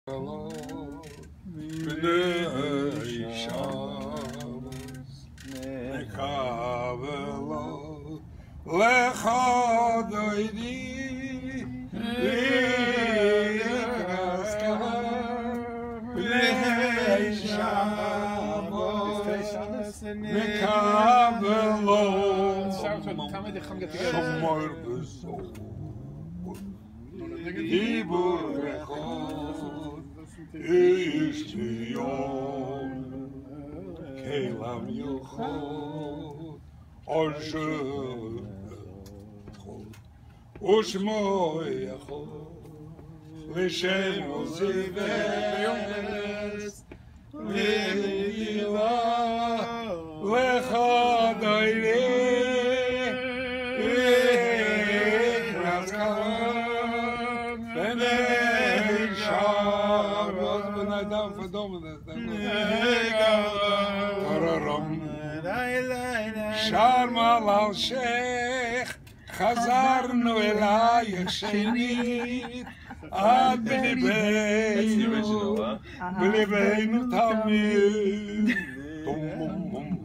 בני שבס מקבלות לך דוידי בני שבס מקבלות שמור בסוף דיבור אחד איש ציון כלם יחד אשר ושמו יחד לשם עוזיבס ודילה לך דיילי Adam verdomme Sharm al Sheikh חזרנו אלייך שנית עד בליבנו תמיד